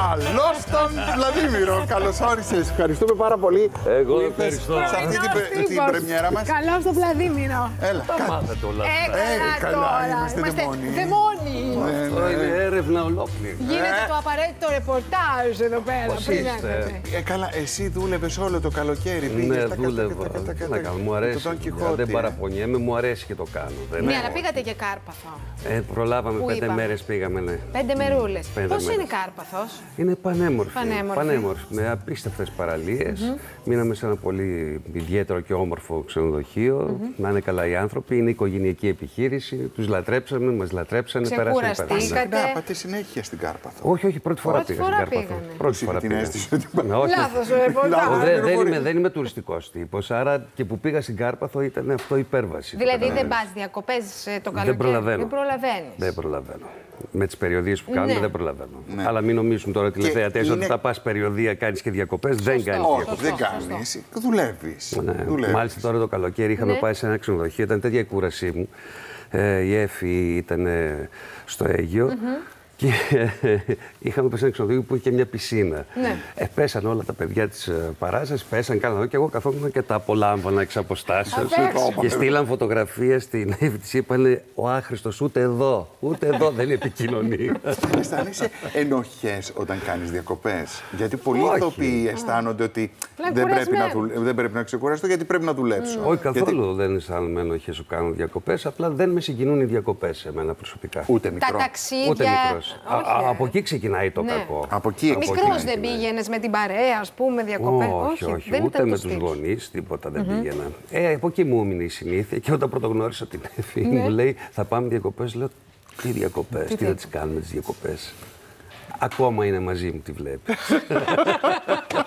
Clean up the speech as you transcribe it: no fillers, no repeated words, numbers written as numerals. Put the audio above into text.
Καλώς τον Βλαδίμηρο. Καλώς όρισες. Ευχαριστούμε πάρα πολύ. Εγώ ευχαριστώ. Σε αυτή την πρεμιέρα μας. Καλώς τον Βλαδίμηρο. Έλα, Τα μάθατε όλα αυτά. καλά, τώρα. είμαστε δαιμόνοι. Δαιμόνοι. Αυτό είναι έρευνα ολόκληρη. Γίνεται το απαραίτητο ρεπορτάζ εδώ πέρα. Πώς πριν είστε? έρθετε. Καλά, εσύ δούλευες όλο το καλοκαίρι. Ναι, δούλευα. Να κάνω, μου αρέσει. Δεν παραπονιέμαι, μου αρέσει και το κάνω. Ναι, αλλά πήγατε και Κάρπαθο. Προλάβαμε Πού 5 είπαμε? μέρες πήγαμε, ναι. 5 μερούλες. Πέντε Πώς μέρες. είναι Κάρπαθος? Είναι πανέμορφη. Πανέμορφη. Με απίστευτες παραλίες. Μείναμε σε ένα πολύ ιδιαίτερο και όμορφο ξενοδοχείο. Να είναι καλά οι άνθρωποι. Είναι οικογενειακή επιχείρηση. Τους λατρέψαμε, μας λατρέψανε. Ξεκουραστήκατε. Να πάτε συνέχεια στην Κάρπαθο. Όχι, πρώτη φορά πήγα στην Κάρπαθο. Πρώτη φορά την πήγα. αίσθηση ότι Λάθος ο ρεπορτάζ. Δεν είμαι τουριστικός τύπος, άρα και που πήγα στην Κάρπαθο ήταν αυτό υπέρβαση. Δηλαδή δεν πας διακοπές το καλοκαίρι? προλαβαίνω. Δεν προλαβαίνεις. Δεν προλαβαίνω. Με τις περιοδίες που κάνουμε Ναι. δεν προλαβαίνω. Αλλά μην νομίζουν τώρα τηλεθεατές ότι θα πας περιοδία, κάνεις και διακοπές. Δεν κάνεις όχι, διακοπές. δεν κάνεις. Δουλεύεις. Ναι. Μάλιστα τώρα το καλοκαίρι είχαμε πάει σε ένα ξενοδοχείο, ήταν τέτοια η κούρασή μου. Η Έφη ήταν στο Αίγυο. Και είχαμε πέσει ένα ξενοδοχείο που είχε και μια πισίνα. Ναι. Πέσαν όλα τα παιδιά της παράστασης, πέσαν, κάναν και εγώ καθόμουν και τα απολάμβανα εξ αποστάσεως. Και στείλαν φωτογραφία στην Εύη, της είπανε ο άχρηστος ούτε εδώ δεν επικοινωνεί. Αισθάνεσαι ενοχές όταν κάνεις διακοπές? Γιατί πολλοί ηθοποιοί αισθάνονται ότι δεν πρέπει να ξεκουραστώ γιατί πρέπει να δουλέψω. Όχι καθόλου δεν αισθάνομαι ενοχές που κάνω διακοπές, απλά δεν με συγκινούν οι διακοπές εμένα προσωπικά. Ούτε μικρό. Τα ταξίδια. Ούτε μικρός. Από εκεί ξεκινάει το κακό. Από εκεί Μικρός δεν πήγαινες με την παρέα, ας πούμε, διακοπές? Όχι, δεν ούτε ήταν με το τους στυλ. γονείς, τίποτα δεν πήγαινα. Από εκεί μου έμεινε η συνήθεια και όταν πρωτογνώρισα την Εφη, μου λέει θα πάμε διακοπές. Λέω τι διακοπές, τι θα τις κάνουμε τις διακοπές? Ακόμα είναι μαζί μου, τη βλέπεις.